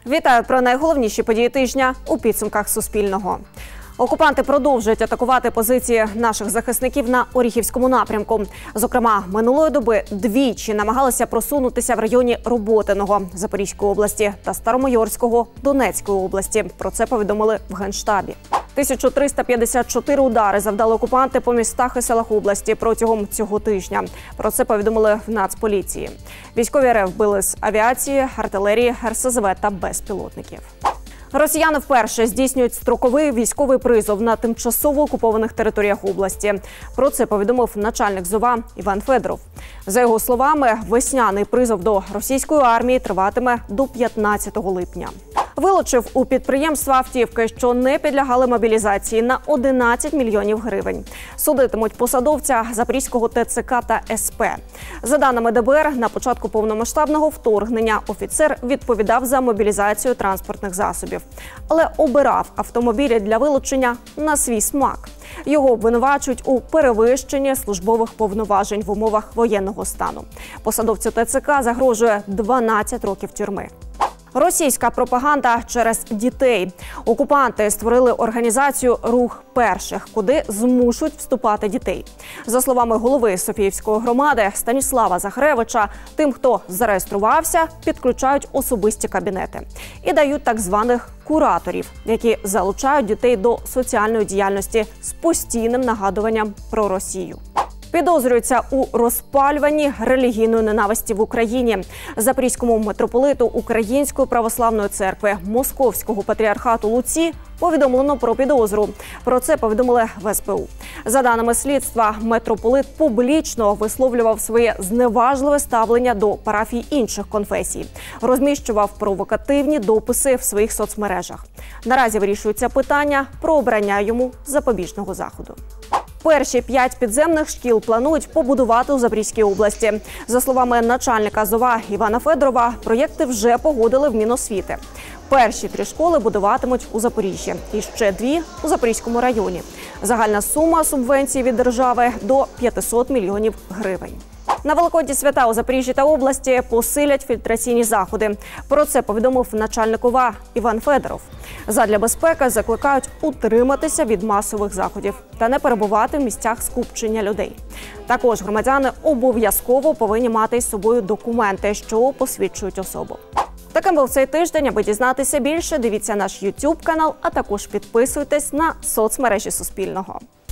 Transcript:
Вітаю про найголовніші події тижня у підсумках Суспільного. Окупанти продовжують атакувати позиції наших захисників на Оріхівському напрямку. Зокрема, минулої доби двічі намагалися просунутися в районі Роботиного Запорізької області та Старомайорського Донецької області. Про це повідомили в Генштабі. 1354 удари завдали окупанти по містах і селах області протягом цього тижня. Про це повідомили в Нацполіції. Військові РФ били з авіації, артилерії, РСЗВ та безпілотників. Росіяни вперше здійснюють строковий військовий призов на тимчасово окупованих територіях області. Про це повідомив начальник ЗОВА Іван Федоров. За його словами, весняний призов до російської армії триватиме до 15 липня. Вилучив у підприємства автівки, що не підлягали мобілізації, на 11 мільйонів гривень. Судитимуть посадовця Запорізького ТЦК та СП. За даними ДБР, на початку повномасштабного вторгнення офіцер відповідав за мобілізацію транспортних засобів. Але обирав автомобілі для вилучення на свій смак. Його обвинувачують у перевищенні службових повноважень в умовах воєнного стану. Посадовцю ТЦК загрожує 12 років тюрми. Російська пропаганда через дітей. Окупанти створили організацію «Рух перших», куди змушують вступати дітей. За словами голови Софіївської громади Станіслава Захаревича, тим, хто зареєструвався, підключають особисті кабінети. І дають так званих кураторів, які залучають дітей до соціальної діяльності з постійним нагадуванням про Росію. Підозрюються у розпалюванні релігійної ненависті в Україні. Запорізькому митрополиту Української православної церкви Московського патріархату Луці повідомлено про підозру. Про це повідомили в СБУ. За даними слідства, митрополит публічно висловлював своє зневажливе ставлення до парафій інших конфесій. Розміщував провокативні дописи в своїх соцмережах. Наразі вирішується питання про обрання йому запобіжного заходу. Перші 5 підземних шкіл планують побудувати у Запорізькій області. За словами начальника ЗОВА Івана Федорова, проєкти вже погодили в Міносвіти. Перші 3 школи будуватимуть у Запоріжжі і ще 2 у Запорізькому районі. Загальна сума субвенції від держави – до 500 мільйонів гривень. На Великодні свята у Запоріжжі та області посилять фільтраційні заходи. Про це повідомив начальник ОВА Іван Федоров. Задля безпеки закликають утриматися від масових заходів та не перебувати в місцях скупчення людей. Також громадяни обов'язково повинні мати із собою документи, що посвідчують особу. Таким був цей тиждень. Аби дізнатися більше, дивіться наш YouTube канал, а також підписуйтесь на соцмережі Суспільного.